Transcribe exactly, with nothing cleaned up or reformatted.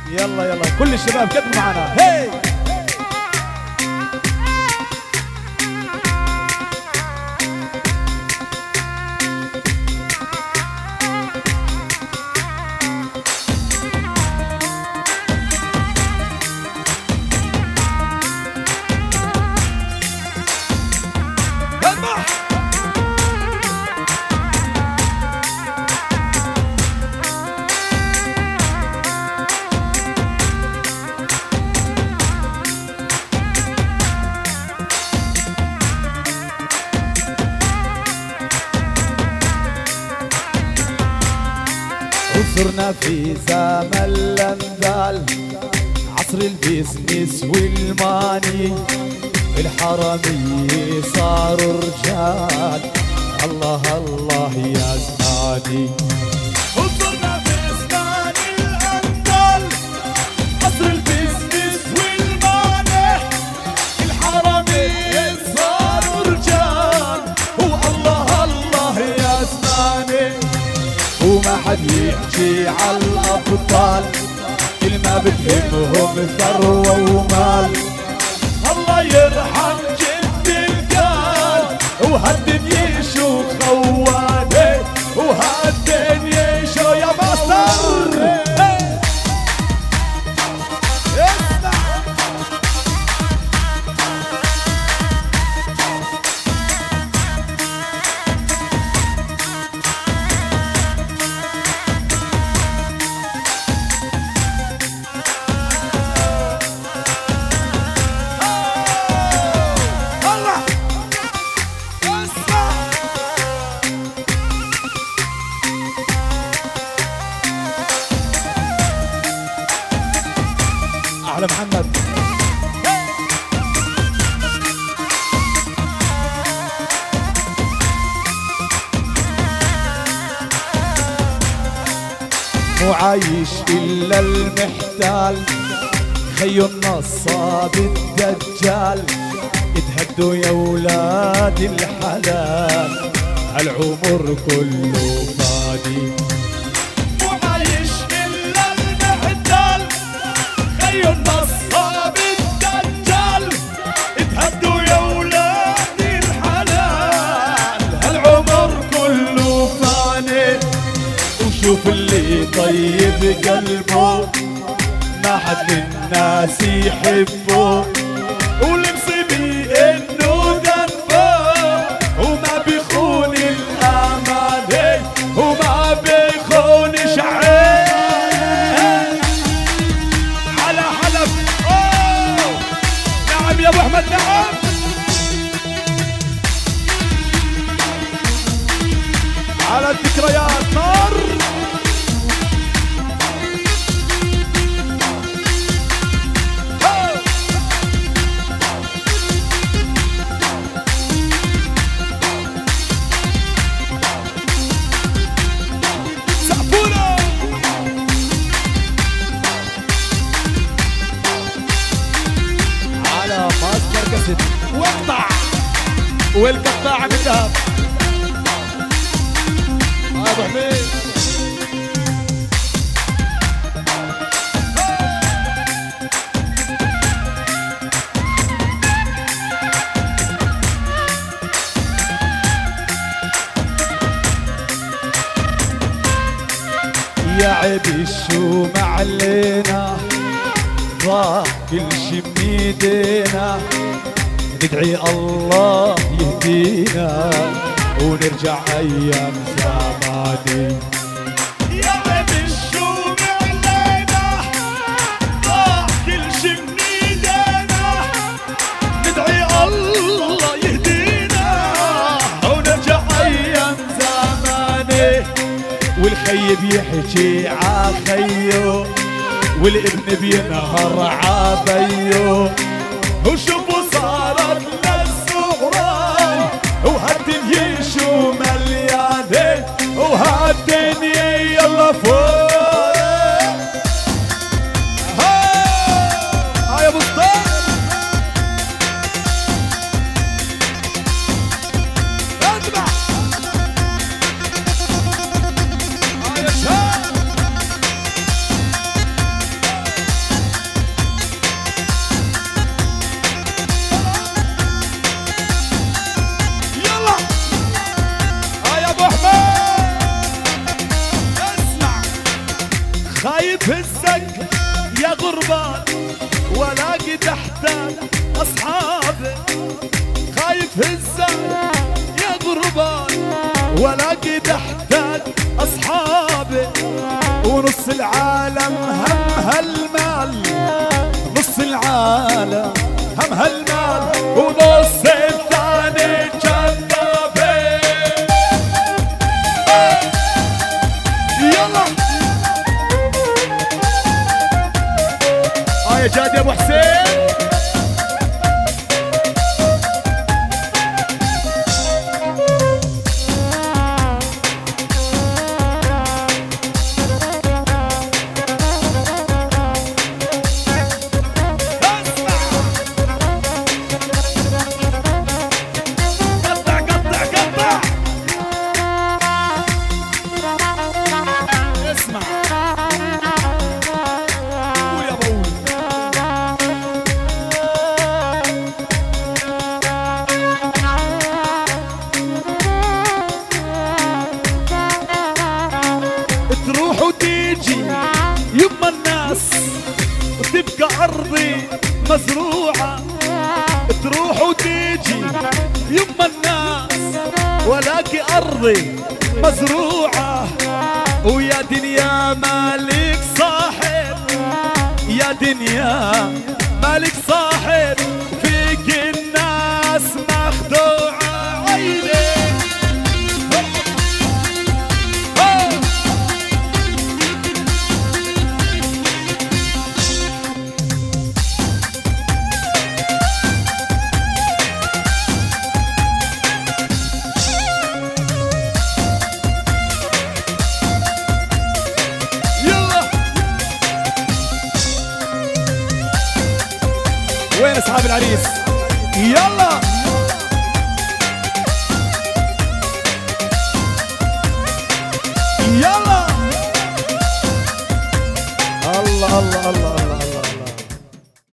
يلا يلا كل الشباب كتبوا معنا. هي صرنا في زمن الانذال، عصر البيزنس والماني، الحرامية صاروا رجال، الله الله يا زماني. وصرنا في زمان الانذال، عصر البيزنس والماني، الحرامية صاروا رجال، والله الله يا زماني. وما حد يحكي عالأبطال، كل ما بتهمهم ثروة ومال، الله يرحم جد القال، وهالدنيا شو خواني، وهالدنيا شو يا ماستر. على محمد مو عايش إلا المحتال، خيو النصاب الدجال، اتهدوا يا ولاد الحلال، هالعمر كله فادي. النصاب الدجال اتهدوا يا ولاد الحلال، هالعمر كله فاني. وشوف اللي طيب قلبه ما حد الناس يحبه، والمصيبة انه ذنبه وما بيخون الامانة وما بيخون شعره. يا ابو احمد نعم. على الذكريات نار. سقفونا على ماستر كاسيت واقطع والقطاع بالذهب. ابو حميد يا عيب شو معلينا، ضاع كل شي بإيدينا، ندعي الله يهدينا ونرجع ايام زماني. يا عيب شو معلينا، ضاع كل شي بإيدينا، ندعي الله يهدينا ونرجع ايام زماني. والخي بيحكي عخيو، والابن بينهر عبيو، وشوفوا صارت للصغران، وهالدنيا شو مليانة، وهالدنيا يلا فوق. هاي ابو الطيب اسمع. هاي يا شباب خايف هزك يا غربان ولاقي تحتك اصحابي، خايف هزك يا غربان ولاقي تحتك اصحابي، ونص العالم هم هالمال، نص العالم هم هالمال، ونص الثاني جنبي. يلا اه يا جاد يا ابو حسين. تروح وتيجي يما الناس وتبقى أرضي مزروعة، تروح وتيجي يما الناس ولاقي أرضي مزروعة، ويا دنيا مالك صاحب، يا دنيا مالك صاحب، فيك الناس مخدوعة عيني. وين اصحاب العريس؟ يلا